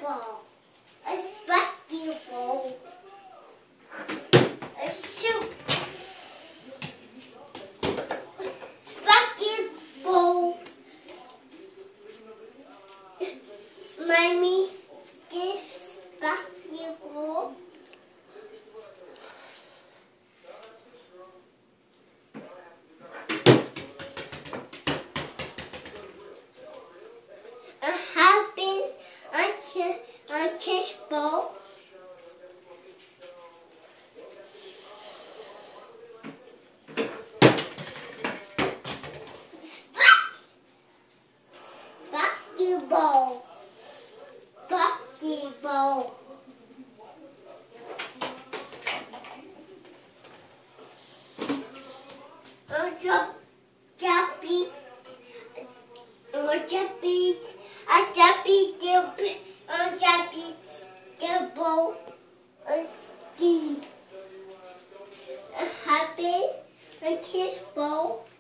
ball, a spiky ball, a shoot, spiky ball. Mommy gives spiky ball. A kiss ball. Spiky ball. Spiky ball. The ball, a ski, a happy, a kiss ball.